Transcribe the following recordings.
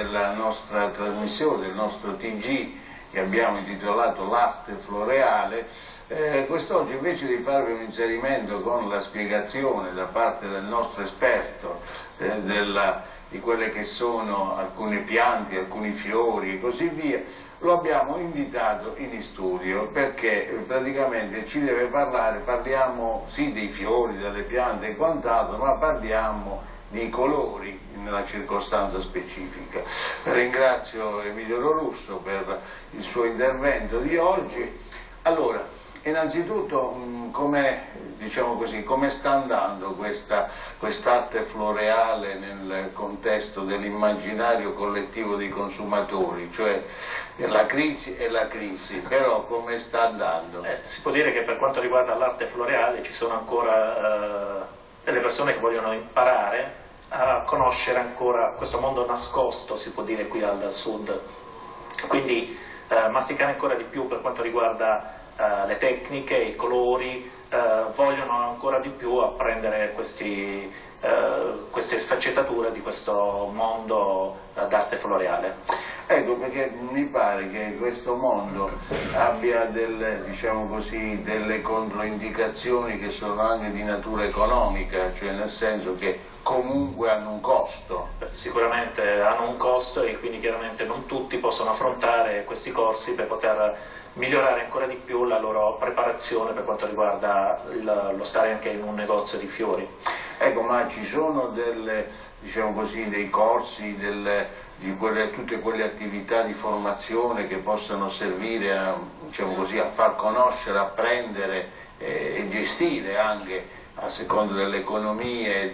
della nostra trasmissione, del nostro TG che abbiamo intitolato L'arte floreale. Quest'oggi invece di farvi un inserimento con la spiegazione da parte del nostro esperto di quelle che sono alcune piante, alcuni fiori e così via, lo abbiamo invitato in studio perché praticamente ci deve parlare, parliamo sì dei fiori, delle piante e quant'altro, ma parliamo di colori nella circostanza specifica. Ringrazio Emilio Lorusso per il suo intervento di oggi. Allora, innanzitutto diciamo così, come sta andando quest'arte floreale nel contesto dell'immaginario collettivo dei consumatori, cioè la crisi è la crisi, però come sta andando? Si può dire che per quanto riguarda l'arte floreale ci sono ancora delle persone che vogliono imparare a conoscere ancora questo mondo nascosto, si può dire qui al sud, quindi masticare ancora di più per quanto riguarda le tecniche, i colori, vogliono ancora di più apprendere queste sfaccettature di questo mondo d'arte floreale. Ecco, perché mi pare che questo mondo abbia diciamo così, delle controindicazioni che sono anche di natura economica, cioè nel senso che comunque hanno un costo. Sicuramente hanno un costo e quindi chiaramente non tutti possono affrontare questi corsi per poter migliorare ancora di più la loro preparazione per quanto riguarda lo stare anche in un negozio di fiori. Ecco, ma ci sono diciamo così, dei corsi, tutte quelle attività di formazione che possano servire diciamo così, a far conoscere, apprendere e gestire anche a seconda delle economie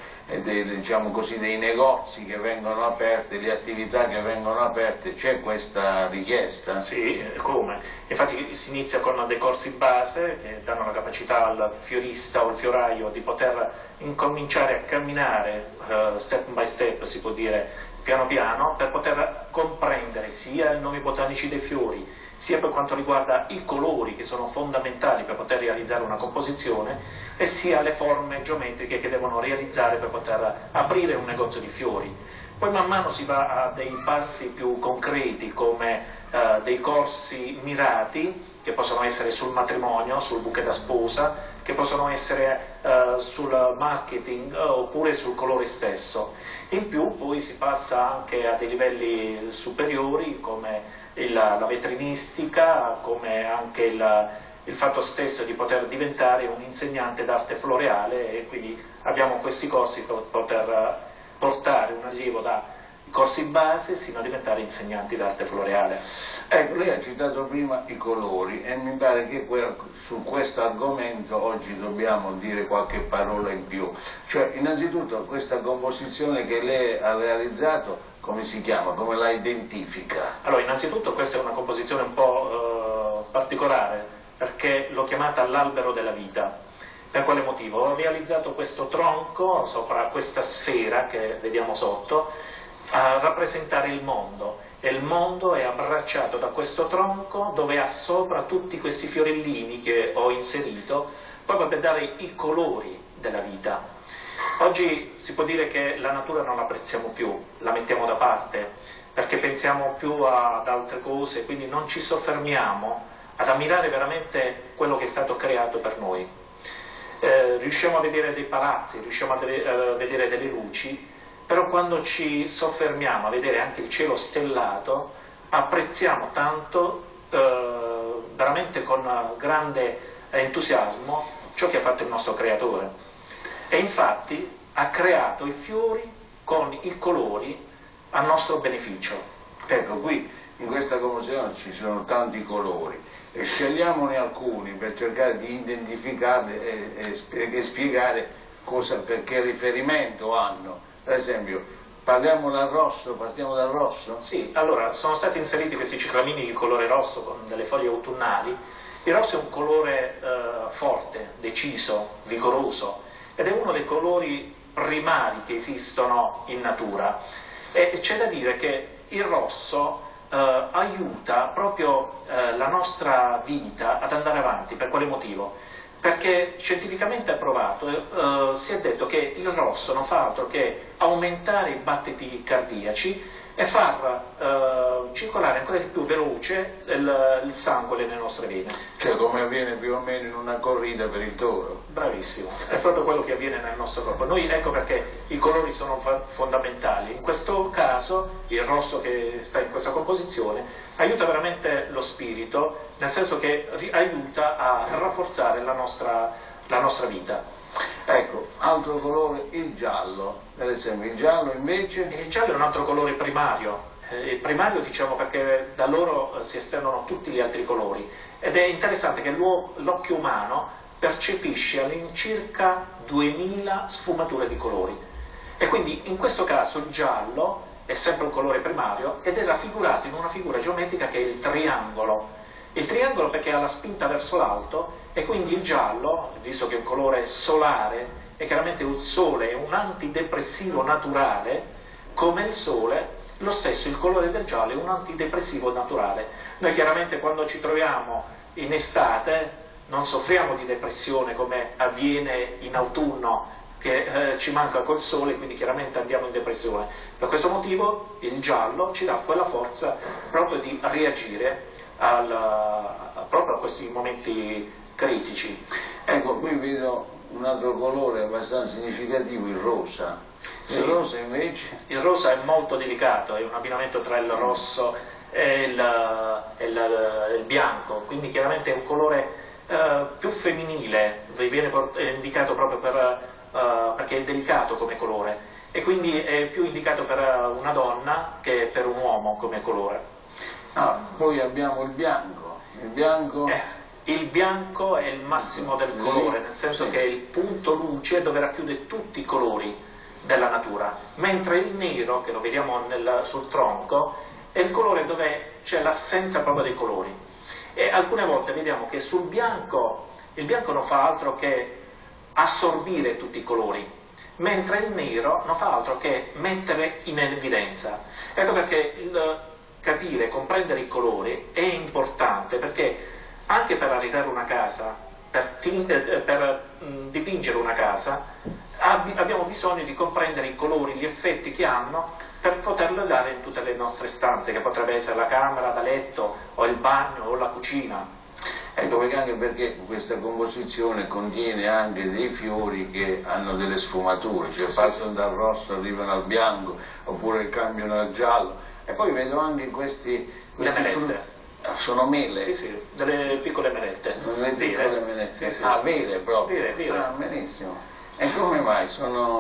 e diciamo così, dei negozi che vengono aperti, le attività che vengono aperte, c'è questa richiesta? Sì, come? Infatti si inizia con dei corsi base che danno la capacità al fiorista o al fioraio di poter incominciare a camminare step by step, si può dire, piano piano, per poter comprendere sia i nomi botanici dei fiori, sia per quanto riguarda i colori che sono fondamentali per poter realizzare una composizione, e sia le forme geometriche che devono realizzare per poter aprire un negozio di fiori. Poi man mano si va a dei passi più concreti come dei corsi mirati che possono essere sul matrimonio, sul bouquet da sposa, che possono essere sul marketing oppure sul colore stesso. In più poi si passa anche a dei livelli superiori come la vetrinistica, come anche il fatto stesso di poter diventare un insegnante d'arte floreale, e quindi abbiamo questi corsi per poter portare un allievo da corsi base sino a diventare insegnanti d'arte floreale. Ecco, lei ha citato prima i colori e mi pare che su questo argomento oggi dobbiamo dire qualche parola in più. Cioè, innanzitutto questa composizione che lei ha realizzato, come si chiama? Come la identifica? Allora, innanzitutto questa è una composizione un po' particolare, perché l'ho chiamata l'albero della vita. Per quale motivo? Ho realizzato questo tronco sopra questa sfera che vediamo sotto a rappresentare il mondo, e il mondo è abbracciato da questo tronco dove ha sopra tutti questi fiorellini che ho inserito proprio per dare i colori della vita. Oggi si può dire che la natura non la apprezziamo più, la mettiamo da parte perché pensiamo più ad altre cose, quindi non ci soffermiamo ad ammirare veramente quello che è stato creato per noi. Riusciamo a vedere dei palazzi, riusciamo a vedere delle luci, però quando ci soffermiamo a vedere anche il cielo stellato apprezziamo tanto, veramente con grande entusiasmo, ciò che ha fatto il nostro creatore. E infatti ha creato i fiori con i colori a nostro beneficio. Ecco, qui in questa composizione ci sono tanti colori e scegliamone alcuni per cercare di identificarli e spiegare che riferimento hanno. Per esempio, partiamo dal rosso? Sì, allora sono stati inseriti questi ciclamini di colore rosso con delle foglie autunnali. Il rosso è un colore forte, deciso, vigoroso, ed è uno dei colori primari che esistono in natura. E c'è da dire che il rosso aiuta proprio la nostra vita ad andare avanti. Per quale motivo? Perché scientificamente approvato, si è detto che il rosso non fa altro che aumentare i battiti cardiaci, e far circolare ancora di più veloce il sangue nelle nostre vene. Cioè come avviene più o meno in una corrida per il toro. Bravissimo, è proprio quello che avviene nel nostro corpo. Ecco perché i colori sono fondamentali. In questo caso il rosso che sta in questa composizione aiuta veramente lo spirito, nel senso che aiuta a rafforzare la nostra vita. Ecco, altro colore, il giallo, per esempio il giallo invece... Il giallo è un altro colore primario. Il primario diciamo perché da loro si estendono tutti gli altri colori, ed è interessante che l'occhio umano percepisce all'incirca 2000 sfumature di colori, e quindi in questo caso il giallo è sempre un colore primario ed è raffigurato in una figura geometrica che è il triangolo. Il triangolo perché ha la spinta verso l'alto, e quindi il giallo, visto che è un colore solare, è chiaramente un sole, è un antidepressivo naturale, come il sole. Lo stesso, il colore del giallo è un antidepressivo naturale. Noi chiaramente quando ci troviamo in estate non soffriamo di depressione come avviene in autunno, che ci manca col sole, quindi chiaramente andiamo in depressione. Per questo motivo il giallo ci dà quella forza proprio di reagire proprio a questi momenti critici. Ecco, qui vedo un altro colore abbastanza significativo, il rosa. Sì. Il rosa invece? Il rosa è molto delicato, è un abbinamento tra il rosso e il bianco, quindi chiaramente è un colore più femminile, vi viene indicato proprio perché è delicato come colore, e quindi è più indicato per una donna che per un uomo come colore. Poi abbiamo il bianco. Il bianco è il massimo del colore, nel senso che è il punto luce dove racchiude tutti i colori della natura, mentre il nero, che lo vediamo sul tronco, è il colore dove c'è l'assenza proprio dei colori. E alcune volte vediamo che sul bianco, il bianco non fa altro che assorbire tutti i colori, mentre il nero non fa altro che mettere in evidenza. Ecco perché capire e comprendere i colori è importante, perché anche per arredare una casa, per dipingere una casa, abbiamo bisogno di comprendere i colori, gli effetti che hanno, per poterlo dare in tutte le nostre stanze, che potrebbe essere la camera da letto, o il bagno, o la cucina. Ecco, anche perché questa composizione contiene anche dei fiori che hanno delle sfumature, cioè passano dal rosso, arrivano al bianco, oppure cambiano al giallo. E poi vedo anche questi frutti. Sono mele? Sì, delle piccole melette. Delle piccole melette? Sì. Vere proprio? Vere. Benissimo. E come mai?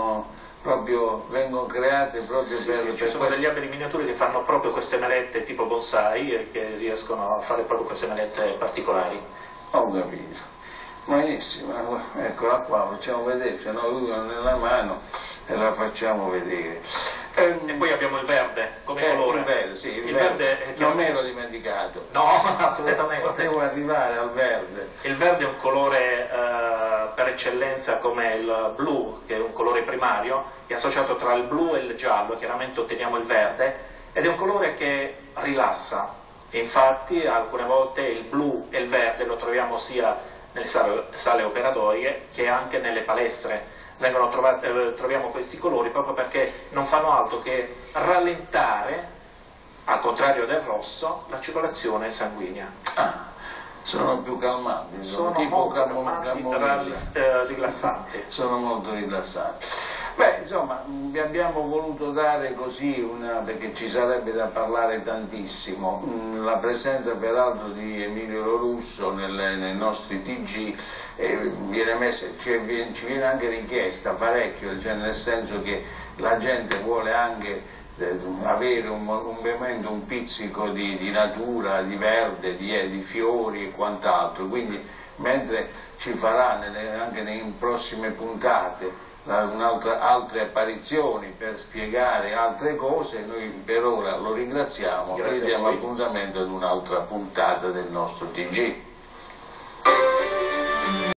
Vengono create proprio per... Ci sono degli alberi miniaturi che fanno proprio queste melette tipo bonsai, e che riescono a fare proprio queste melette particolari. Ho capito. Benissimo, eccola qua, facciamo vedere, ce n'ho una nella mano e la facciamo vedere. E poi abbiamo il verde come colore. Il verde non me l'ho dimenticato. No, assolutamente. Devo arrivare al verde. Il verde è un colore per eccellenza come il blu, che è un colore primario, è associato tra il blu e il giallo, chiaramente otteniamo il verde, ed è un colore che rilassa. E infatti alcune volte il blu e il verde lo troviamo sia nelle sale operatorie che anche nelle palestre. Troviamo questi colori proprio perché non fanno altro che rallentare, al contrario del rosso, la circolazione sanguigna. Sono più calmanti, sono tipo rilassanti. Sono molto rilassanti. Insomma, vi abbiamo voluto dare così perché ci sarebbe da parlare tantissimo. La presenza peraltro di Emilio Lorusso nei nostri TG ci viene anche richiesta parecchio, cioè nel senso che la gente vuole anche avere un pizzico di natura, di verde, di fiori e quant'altro, quindi mentre ci farà anche in prossime puntate altre apparizioni per spiegare altre cose, noi per ora lo ringraziamo e diamo appuntamento ad un'altra puntata del nostro TG.